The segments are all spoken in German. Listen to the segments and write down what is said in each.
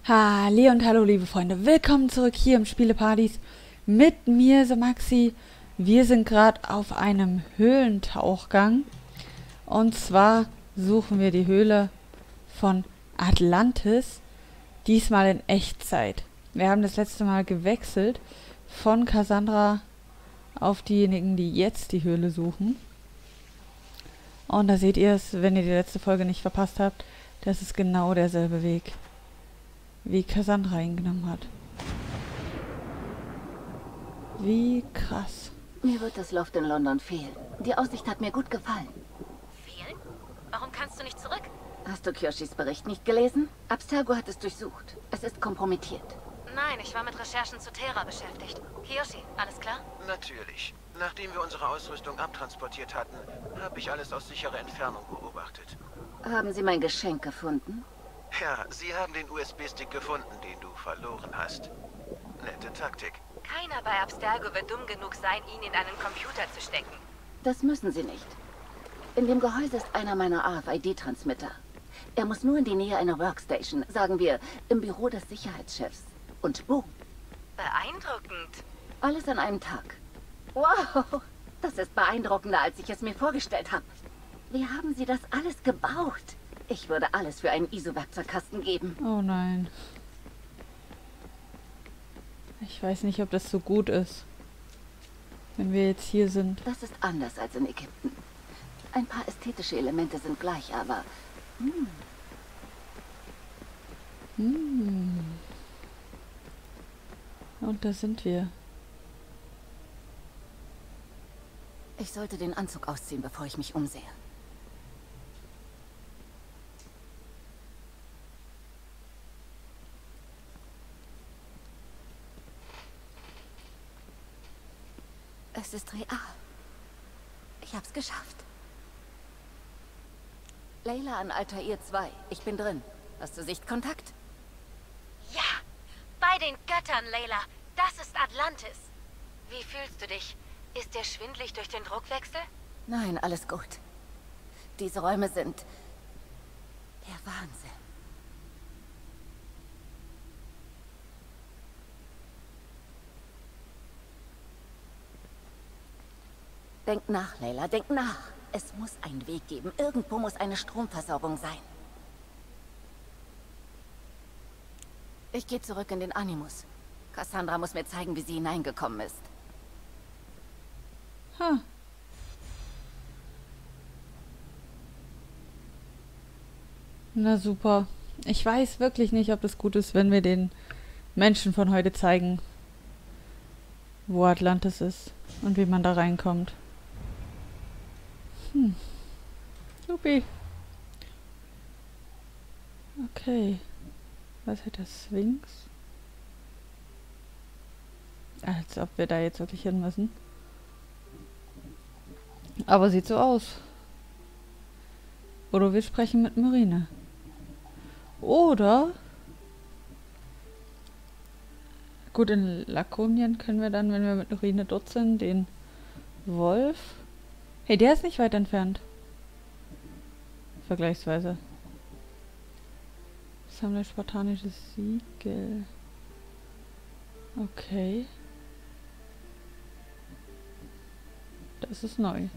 Halli und hallo liebe Freunde, willkommen zurück hier im Spieleparadies mit mir, The Maxi. Wir sind gerade auf einem Höhlentauchgang und zwar suchen wir die Höhle von Atlantis, diesmal in Echtzeit. Wir haben das letzte Mal gewechselt von Cassandra auf diejenigen, die jetzt die Höhle suchen. Und da seht ihr es, wenn ihr die letzte Folge nicht verpasst habt, das ist genau derselbe Weg, wie Cassandra ihn genommen hat. Wie krass. Mir wird das Loft in London fehlen. Die Aussicht hat mir gut gefallen. Fehlen? Warum kannst du nicht zurück? Hast du Kyoshis Bericht nicht gelesen? Abstergo hat es durchsucht. Es ist kompromittiert. Nein, ich war mit Recherchen zu Terra beschäftigt. Kiyoshi, alles klar? Natürlich. Nachdem wir unsere Ausrüstung abtransportiert hatten, habe ich alles aus sicherer Entfernung beobachtet. Haben Sie mein Geschenk gefunden? Ja, Sie haben den USB-Stick gefunden, den du verloren hast. Nette Taktik. Keiner bei Abstergo wird dumm genug sein, ihn in einen Computer zu stecken. Das müssen Sie nicht. In dem Gehäuse ist einer meiner RFID-Transmitter. Er muss nur in die Nähe einer Workstation, sagen wir, im Büro des Sicherheitschefs. Und boom. Beeindruckend. Alles an einem Tag. Wow, das ist beeindruckender, als ich es mir vorgestellt habe. Wie haben Sie das alles gebaut? Ich würde alles für einen ISO-Werkzeugkasten geben. Oh nein. Ich weiß nicht, ob das so gut ist, wenn wir jetzt hier sind. Das ist anders als in Ägypten. Ein paar ästhetische Elemente sind gleich, aber... Und da sind wir. Ich sollte den Anzug ausziehen, bevor ich mich umsehe. Es ist real. Ich hab's geschafft. Layla an Altair 2. Ich bin drin. Hast du Sichtkontakt? Ja, bei den Göttern, Layla. Das ist Atlantis. Wie fühlst du dich? Ist dir schwindelig durch den Druckwechsel? Nein, alles gut. Diese Räume sind... der Wahnsinn. Denk nach, Layla, denk nach. Es muss einen Weg geben. Irgendwo muss eine Stromversorgung sein. Ich gehe zurück in den Animus. Cassandra muss mir zeigen, wie sie hineingekommen ist. Ha. Na super. Ich weiß wirklich nicht, ob das gut ist, wenn wir den Menschen von heute zeigen, wo Atlantis ist und wie man da reinkommt. Supi. Okay. Was hat der Sphinx? Als ob wir da jetzt wirklich hin müssen. Aber sieht so aus. Oder wir sprechen mit Marine. Oder... Gut, in Lakonien können wir dann, wenn wir mit Marine dort sind, den Wolf... Hey, der ist nicht weit entfernt. Vergleichsweise. Sammle spartanisches Siegel. Okay. Das ist neu.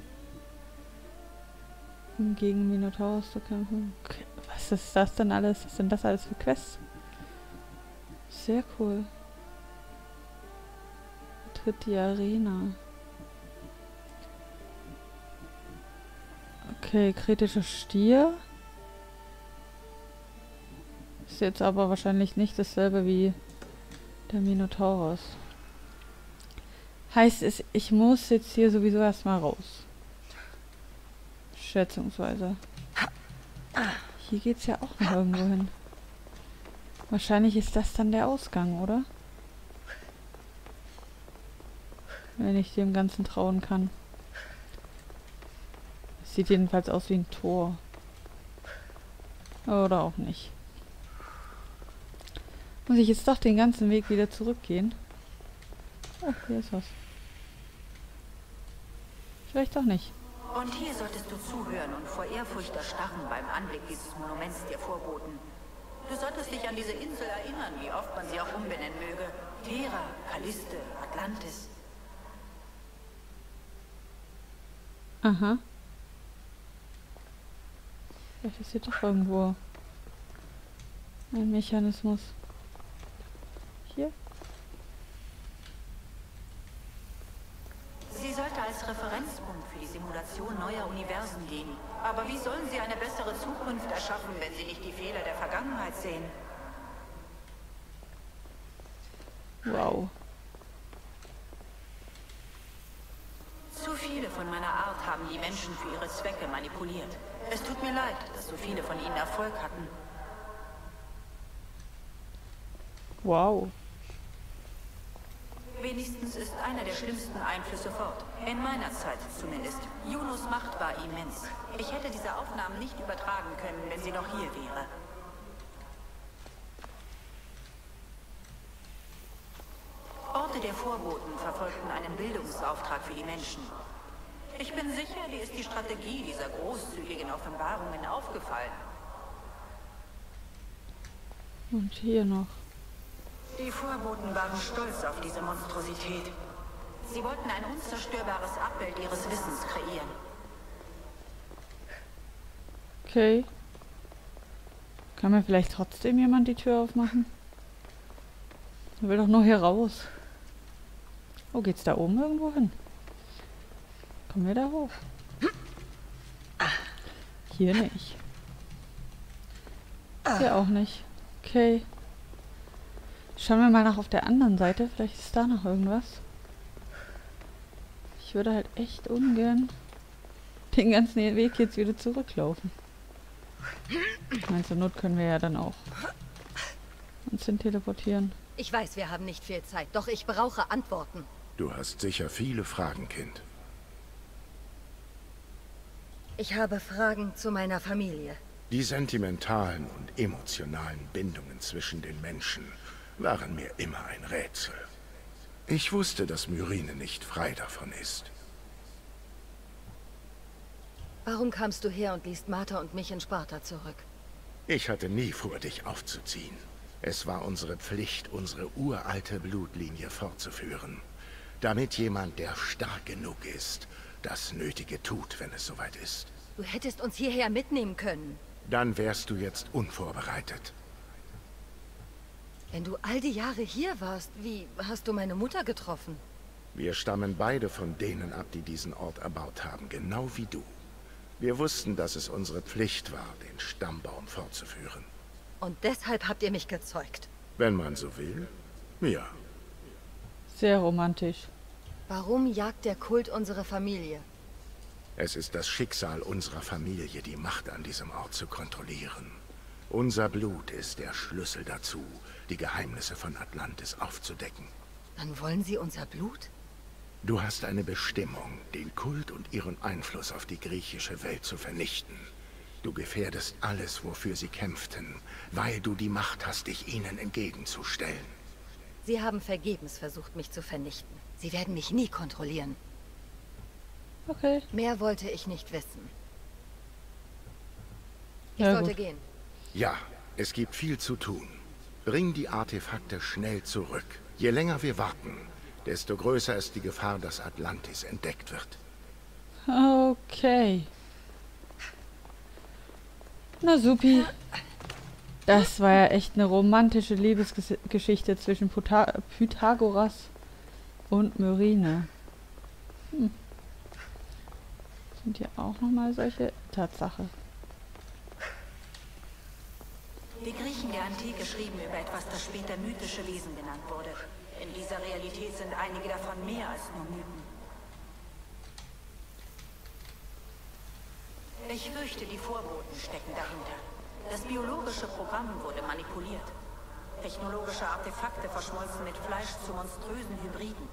Gegen Minotaurus zu kämpfen. Okay. Was ist das denn alles? Was sind das alles für Quests? Sehr cool. Tritt die Arena. Okay, kritischer Stier. Ist jetzt aber wahrscheinlich nicht dasselbe wie der Minotaurus. Heißt es, ich muss jetzt hier sowieso erstmal raus. Schätzungsweise. Hier geht's ja auch noch irgendwo hin. Wahrscheinlich ist das dann der Ausgang, oder? Wenn ich dem Ganzen trauen kann. Sieht jedenfalls aus wie ein Tor. Oder auch nicht. Muss ich jetzt doch den ganzen Weg wieder zurückgehen? Oh, hier ist was. Vielleicht doch nicht. Und hier solltest du zuhören und vor Ehrfurcht erstarren beim Anblick dieses Monuments dir vorboten. Du solltest dich an diese Insel erinnern, wie oft man sie auch umbenennen möge. Terra, Calliste, Atlantis. Aha. Vielleicht ist hier doch irgendwo ein Mechanismus. Hier? Sie sollte als Referenzpunkt für die Simulation neuer Universen dienen. Aber wie sollen sie eine bessere Zukunft erschaffen, wenn sie nicht die Fehler der Vergangenheit sehen? Wow. Zu viele von meiner Art haben die Menschen für ihre Zwecke manipuliert. Es tut mir leid, dass so viele von ihnen Erfolg hatten. Wow. Wenigstens ist einer der schlimmsten Einflüsse fort. In meiner Zeit zumindest. Junos Macht war immens. Ich hätte diese Aufnahmen nicht übertragen können, wenn sie noch hier wäre. Orte der Vorboten verfolgten einen Bildungsauftrag für die Menschen. Ich bin sicher, dir ist die Strategie dieser großzügigen Offenbarungen aufgefallen. Und hier noch. Die Vorboten waren stolz auf diese Monstrosität. Sie wollten ein unzerstörbares Abbild ihres Wissens kreieren. Okay. Kann mir vielleicht trotzdem jemand die Tür aufmachen? Ich will doch nur hier raus. Oh, geht's da oben irgendwo hin? Kommen wir da hoch? Hier nicht. Hier auch nicht. Okay. Schauen wir mal nach auf der anderen Seite. Vielleicht ist da noch irgendwas. Ich würde halt echt ungern den ganzen Weg jetzt wieder zurücklaufen. Ich meine, zur Not können wir ja dann auch uns hin teleportieren. Ich weiß, wir haben nicht viel Zeit, doch ich brauche Antworten. Du hast sicher viele Fragen, Kind. Ich habe Fragen zu meiner Familie. Die sentimentalen und emotionalen Bindungen zwischen den Menschen waren mir immer ein Rätsel. Ich wusste, dass Myrine nicht frei davon ist. Warum kamst du her und ließt Martha und mich in Sparta zurück? Ich hatte nie vor, dich aufzuziehen. Es war unsere Pflicht, unsere uralte Blutlinie fortzuführen. Damit jemand, der stark genug ist, das Nötige tut, wenn es soweit ist. Du hättest uns hierher mitnehmen können. Dann wärst du jetzt unvorbereitet. Wenn du all die Jahre hier warst, wie hast du meine Mutter getroffen? Wir stammen beide von denen ab, die diesen Ort erbaut haben, genau wie du. Wir wussten, dass es unsere Pflicht war, den Stammbaum fortzuführen. Und deshalb habt ihr mich gezeugt. Wenn man so will, ja. Sehr romantisch. Warum jagt der Kult unsere Familie? Es ist das Schicksal unserer Familie, die Macht an diesem Ort zu kontrollieren. Unser Blut ist der Schlüssel dazu, die Geheimnisse von Atlantis aufzudecken. Dann wollen sie unser Blut? Du hast eine Bestimmung, den Kult und ihren Einfluss auf die griechische Welt zu vernichten. Du gefährdest alles, wofür sie kämpften, weil du die Macht hast, dich ihnen entgegenzustellen. Sie haben vergebens versucht, mich zu vernichten. Sie werden mich nie kontrollieren. Okay. Mehr wollte ich nicht wissen. Ich Ja, sollte gut. gehen. Ja, es gibt viel zu tun. Bring die Artefakte schnell zurück. Je länger wir warten, desto größer ist die Gefahr, dass Atlantis entdeckt wird. Okay. Na supi. Das war ja echt eine romantische Liebesgeschichte zwischen Pythagoras und Myrine. Sind hier auch nochmal solche... Tatsache. Die Griechen der Antike schrieben über etwas, das später mythische Wesen genannt wurde. In dieser Realität sind einige davon mehr als nur Mythen. Ich fürchte, die Vorboten stecken dahinter. Das biologische Programm wurde manipuliert. Technologische Artefakte verschmolzen mit Fleisch zu monströsen Hybriden.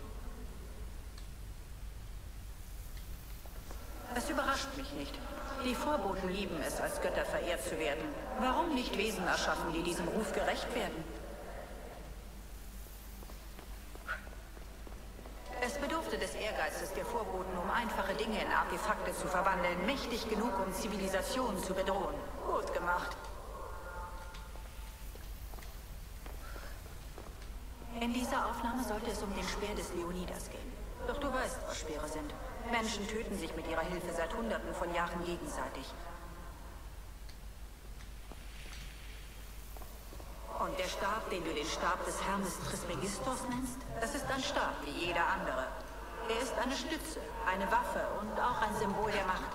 Es überrascht mich nicht. Die Vorboten lieben es, als Götter verehrt zu werden. Warum nicht Wesen erschaffen, die diesem Ruf gerecht werden? Es bedurfte des Ehrgeizes der Vorboten, um einfache Dinge in Artefakte zu verwandeln, mächtig genug, um Zivilisationen zu bedrohen. Gut gemacht. In dieser Aufnahme sollte es um den Speer des Leonidas gehen. Doch du weißt, was Speere sind. Menschen töten sich mit ihrer Hilfe seit Hunderten von Jahren gegenseitig. Und der Stab, den du den Stab des Hermes Trismegistos nennst, das ist ein Stab wie jeder andere. Er ist eine Stütze, eine Waffe und auch ein Symbol der Macht.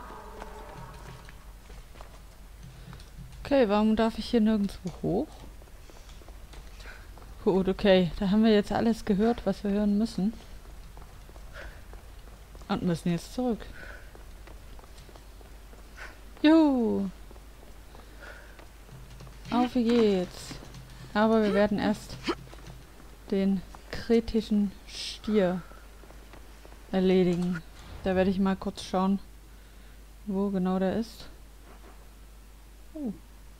Okay, warum darf ich hier nirgendwo hoch? Gut, okay. Da haben wir jetzt alles gehört, was wir hören müssen. Und müssen jetzt zurück. Juhu! Auf wie geht's. Aber wir werden erst den kretischen Stier erledigen. Da werde ich mal kurz schauen, wo genau der ist. Oh.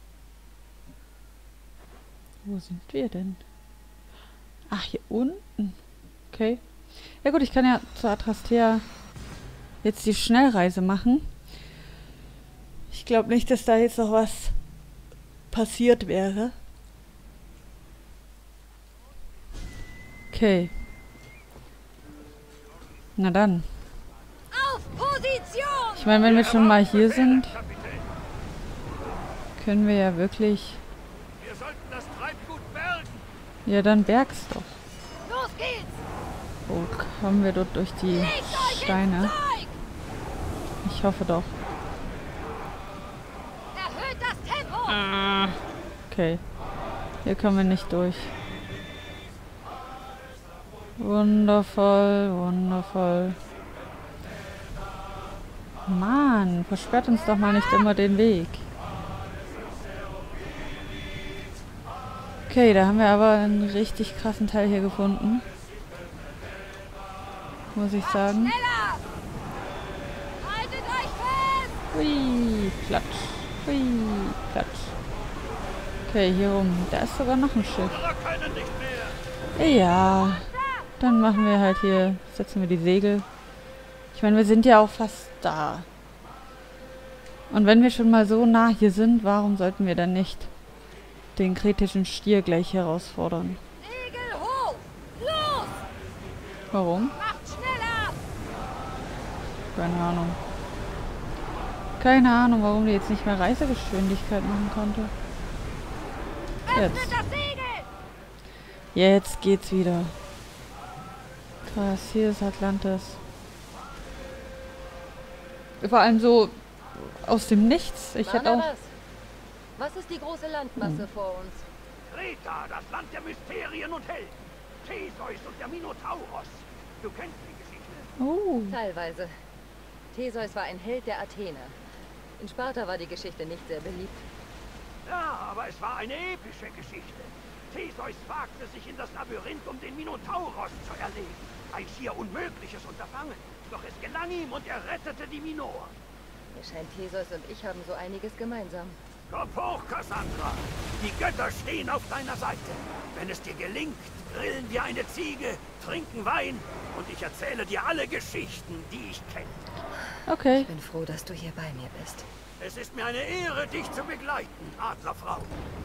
Wo sind wir denn? Ach, hier unten. Okay. Ja gut, ich kann ja zu Adrastea jetzt die Schnellreise machen. Ich glaube nicht, dass da jetzt noch was passiert wäre. Okay. Na dann. Auf Position! Ich meine, wenn wir schon mal hier sind, können wir ja wirklich... Wir sollten das Treibgut bergen. Ja, dann berg's doch. Los geht's! Wo kommen wir dort durch die Legt euch Steine? ins Zeug! Ich hoffe doch. Erhöht das Tempo! Okay. Hier kommen wir nicht durch. Wundervoll, wundervoll. Mann, versperrt uns doch mal nicht immer den Weg. Okay, da haben wir aber einen richtig krassen Teil hier gefunden. Muss ich sagen. Schneller! Haltet euch fest! Hui, platsch. Hui, platsch. Okay, hier rum. Da ist sogar noch ein Schiff. Können nicht mehr. Ja, dann machen wir halt hier, setzen wir die Segel. Ich meine, wir sind ja auch fast da. Und wenn wir schon mal so nah hier sind, warum sollten wir dann nicht den kretischen Stier gleich herausfordern? Segel hoch! Los! Warum? Macht schneller! Keine Ahnung. Keine Ahnung, warum die jetzt nicht mehr Reisegeschwindigkeit machen konnte. Öffnet Jetzt. das Segel! Jetzt geht's wieder. Krass, hier ist Atlantis. Vor allem so aus dem Nichts. Ich hätte auch... Was ist die große Landmasse vor uns? Kreta, das Land der Mysterien und Helden. Theseus und der Minotauros. Du kennst die Geschichte. Oh, Teilweise. Theseus war ein Held der Athener. In Sparta war die Geschichte nicht sehr beliebt. Ja, aber es war eine epische Geschichte. Theseus wagte sich in das Labyrinth, um den Minotauros zu erlegen. Ein schier unmögliches Unterfangen. Doch es gelang ihm und er rettete die Minoer. Mir scheint, Theseus und ich haben so einiges gemeinsam. Komm hoch, Cassandra. Die Götter stehen auf deiner Seite. Wenn es dir gelingt, grillen wir eine Ziege, trinken Wein und ich erzähle dir alle Geschichten, die ich kenne. okay. Ich bin froh, dass du hier bei mir bist. Es ist mir eine Ehre, dich zu begleiten, Adlerfrau.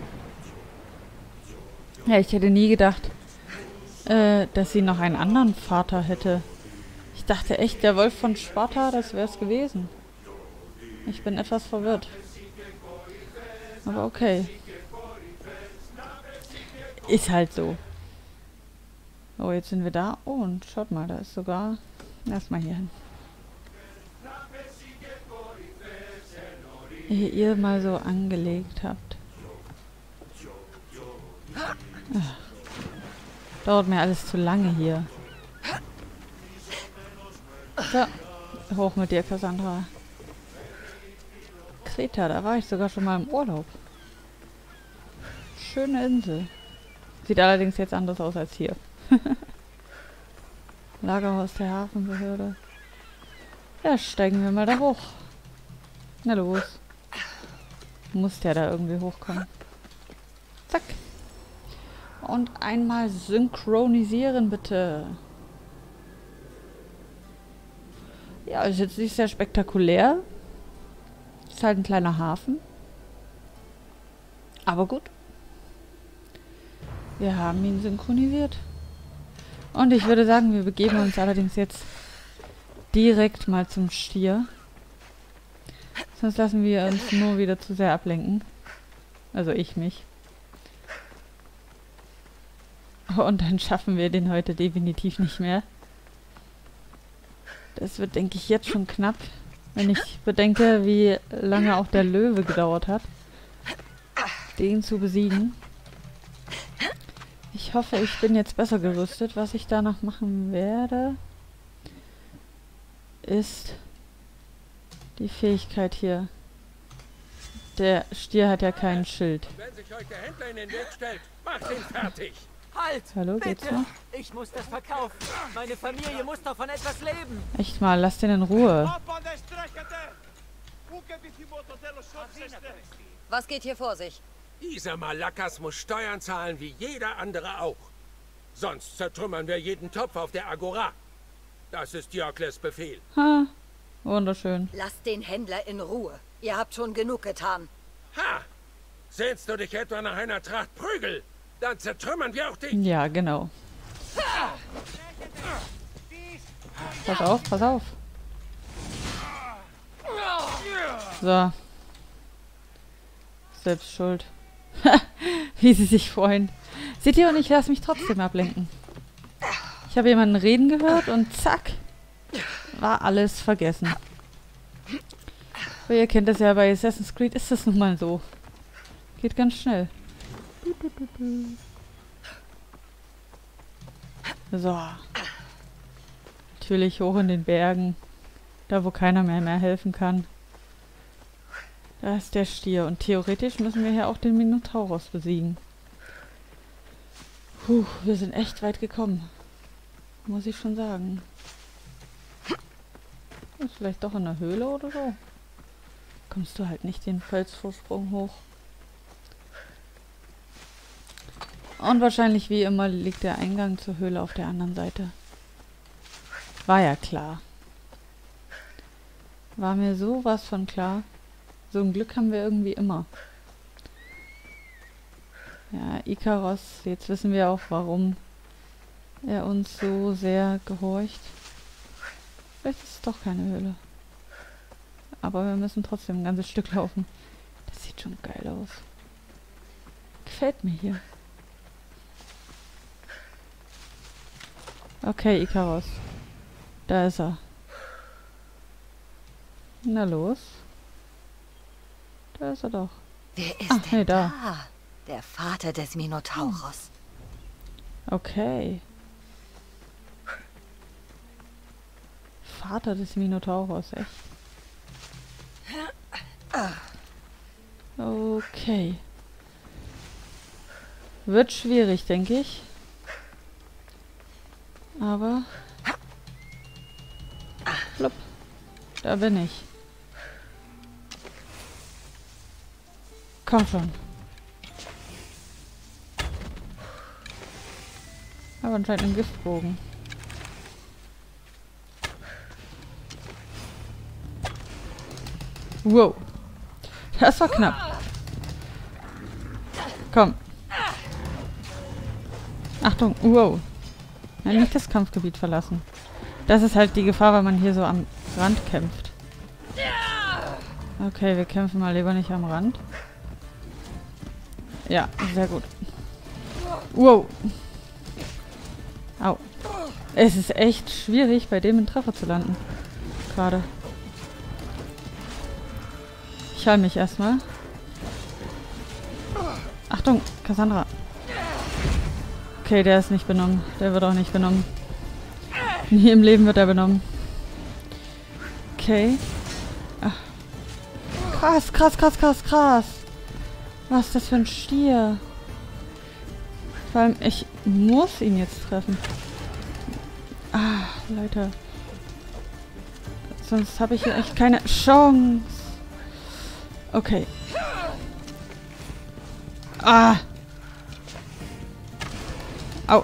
Ja, ich hätte nie gedacht, dass sie noch einen anderen Vater hätte. Ich dachte echt, der Wolf von Sparta, das wäre es gewesen. Ich bin etwas verwirrt. Aber okay. Ist halt so. Oh, jetzt sind wir da. Oh, und schaut mal, da ist sogar... Lass mal hier hin. Ehe ihr mal so angelegt habt. Ach, dauert mir alles zu lange hier. So, hoch mit dir, Cassandra. Kreta, da war ich sogar schon mal im Urlaub. Schöne Insel. Sieht allerdings jetzt anders aus als hier. Lagerhaus der Hafenbehörde. Ja, steigen wir mal da hoch. Na los. Muss ja da irgendwie hochkommen. Zack. Und einmal synchronisieren, bitte. Ja, ist jetzt nicht sehr spektakulär. Ist halt ein kleiner Hafen. Aber gut. Wir haben ihn synchronisiert. Und ich würde sagen, wir begeben uns allerdings jetzt direkt mal zum Stier. Sonst lassen wir uns nur wieder zu sehr ablenken. Also ich mich. Und dann schaffen wir den heute definitiv nicht mehr. Das wird, denke ich, jetzt schon knapp. Wenn ich bedenke, wie lange auch der Löwe gedauert hat, den zu besiegen. Ich hoffe, ich bin jetzt besser gerüstet. Was ich danach machen werde, ist die Fähigkeit hier. Der Stier hat ja kein Schild. Wenn sich euch der Händler in den Weg stellt, macht ihn fertig! Halt! Hallo, geht's Bitte! noch? Ich muss das verkaufen. Meine Familie muss doch von etwas leben. Echt mal, lass den in Ruhe. Was geht hier vor sich? Dieser Malakas muss Steuern zahlen wie jeder andere auch. Sonst zertrümmern wir jeden Topf auf der Agora. Das ist Diokles Befehl. Ha, wunderschön. Lasst den Händler in Ruhe. Ihr habt schon genug getan. Ha! Sehnst du dich etwa nach einer Tracht Prügel? Dann zertrümmern wir auch dich. Ja, genau. Pass auf, pass auf. So. Selbst schuld. Wie sie sich freuen. Seht ihr, und ich lasse mich trotzdem ablenken. Ich habe jemanden reden gehört und zack, war alles vergessen. Aber ihr kennt das ja, bei Assassin's Creed ist das nun mal so. Geht ganz schnell. So. Natürlich hoch in den Bergen. Da, wo keiner mehr helfen kann. Da ist der Stier. Und theoretisch müssen wir hier auch den Minotaurus besiegen. Puh, wir sind echt weit gekommen. Muss ich schon sagen. Ist vielleicht doch in der Höhle oder so. Kommst du halt nicht den Felsvorsprung hoch. Und wahrscheinlich wie immer liegt der Eingang zur Höhle auf der anderen Seite. War ja klar. War mir sowas von klar. So ein Glück haben wir irgendwie immer. Ja, Ikaros, jetzt wissen wir auch, warum er uns so sehr gehorcht. Vielleicht ist es doch keine Höhle. Aber wir müssen trotzdem ein ganzes Stück laufen. Das sieht schon geil aus. Gefällt mir hier. Okay, Ikaros. Da ist er. Na los. Da ist er doch. Wer ist Ach, denn nee, da. Der Vater des Minotauros. Okay. Vater des Minotauros, echt? Okay. Wird schwierig, denke ich. Aber... Flupp. Da bin ich. Komm schon. Aber anscheinend ein Giftbogen. Wow. Das war knapp. Komm. Achtung. Wow. Ja, nicht das Kampfgebiet verlassen. Das ist halt die Gefahr, wenn man hier so am Rand kämpft. Okay, wir kämpfen mal lieber nicht am Rand. Ja, sehr gut. Wow. Au. Es ist echt schwierig, bei dem einen Treffer zu landen. Gerade. Ich heile mich erstmal. Achtung, Cassandra. Okay, der ist nicht benommen. Der wird auch nicht benommen. Nie im Leben wird er benommen. Okay. Ach. Krass, krass, krass, krass, krass. Was ist das für ein Stier? Vor allem, ich muss ihn jetzt treffen. Ah, Leute. Sonst habe ich hier echt keine Chance. Okay. Ah. Au.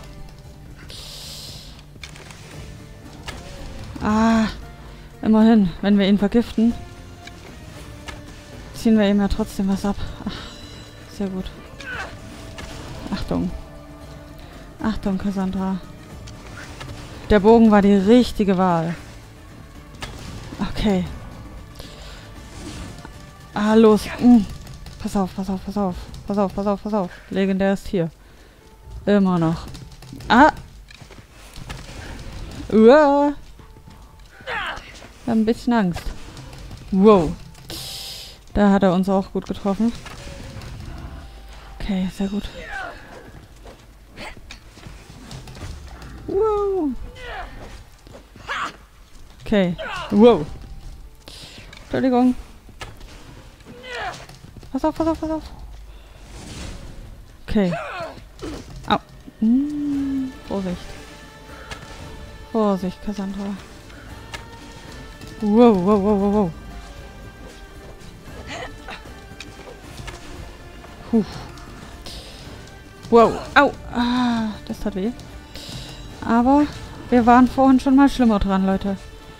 Ah. Immerhin, wenn wir ihn vergiften, ziehen wir ihm ja trotzdem was ab. Ach, sehr gut. Achtung. Achtung, Cassandra. Der Bogen war die richtige Wahl. Okay. Ah, los. Pass auf, pass auf, pass auf. Pass auf, pass auf, pass auf. Legendäres Tier. Immer noch. Ah! Uah. Ich habe ein bisschen Angst. Wow. Da hat er uns auch gut getroffen. Okay, sehr gut. Wow. Okay. Wow. Entschuldigung. Pass auf, pass auf, pass auf. Okay. Au. Vorsicht. Vorsicht, Cassandra. Wow, wow, wow, wow, wow. Wow. Au. Ah, das tat weh. Aber wir waren vorhin schon mal schlimmer dran, Leute.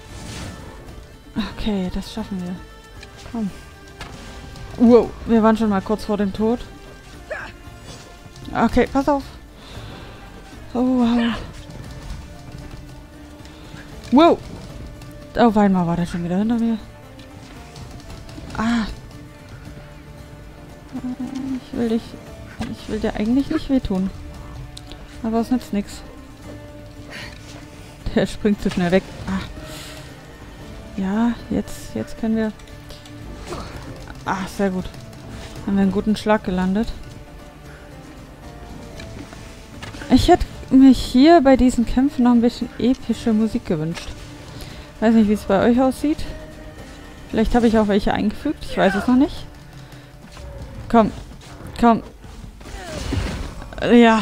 Okay, das schaffen wir. Komm. Wow, wir waren schon mal kurz vor dem Tod. Okay, pass auf. Oh, wow. Wow. Auf einmal war der schon wieder hinter mir. Ah. Ich will dir eigentlich nicht wehtun. Aber es nützt nichts. Der springt zu schnell weg. Ah. Ja, jetzt können wir... Ah, sehr gut. Haben wir einen guten Schlag gelandet. Ich hätte mich hier bei diesen Kämpfen noch ein bisschen epische Musik gewünscht. Weiß nicht, wie es bei euch aussieht. Vielleicht habe ich auch welche eingefügt. Ich weiß es noch nicht. Komm. Komm. Ja.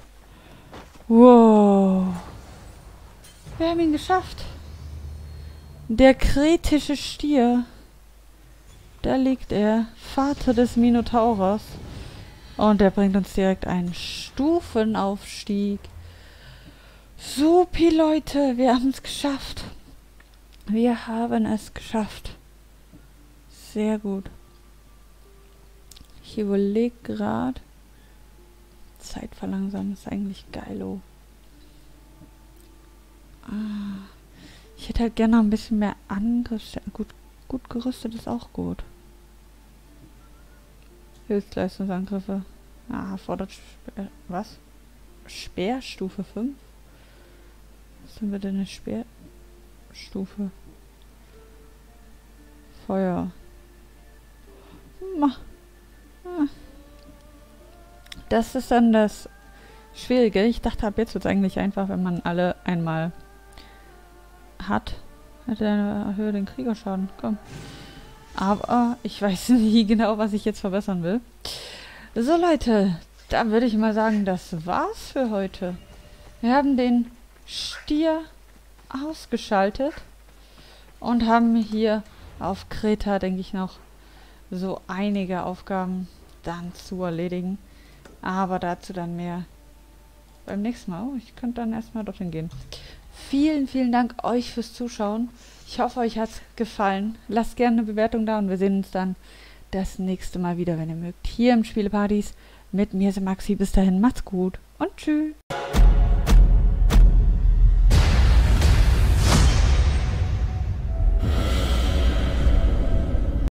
Wow. Wir haben ihn geschafft. Der kritische Stier. Da liegt er. Vater des Minotauros. Und der bringt uns direkt einen Stufenaufstieg. Supi, Leute. Wir haben es geschafft. Wir haben es geschafft. Sehr gut. Ich überlege gerade. Zeit verlangsamen ist eigentlich geilo. Ah, ich hätte halt gerne noch ein bisschen mehr Angriff. Gut gerüstet ist auch gut. Höchstleistungsangriffe. Ah, fordert was? Speerstufe 5? Was sind wir denn eine Speerstufe? Feuer. Das ist dann das Schwierige. Ich dachte, ab jetzt wird es eigentlich einfach, wenn man alle einmal hat. Hat er erhöht den Kriegerschaden. Komm. Aber ich weiß nie genau, was ich jetzt verbessern will. So, Leute. Dann würde ich mal sagen, das war's für heute. Wir haben den Stier ausgeschaltet. Und haben hier auf Kreta, denke ich, noch so einige Aufgaben dann zu erledigen. Aber dazu dann mehr beim nächsten Mal. Oh, ich könnte dann erstmal dorthin gehen. Vielen, vielen Dank euch fürs Zuschauen. Ich hoffe, euch hat es gefallen. Lasst gerne eine Bewertung da und wir sehen uns dann das nächste Mal wieder, wenn ihr mögt. Hier im Spielepartys mit mir, Maxi. Bis dahin, macht's gut und tschüss.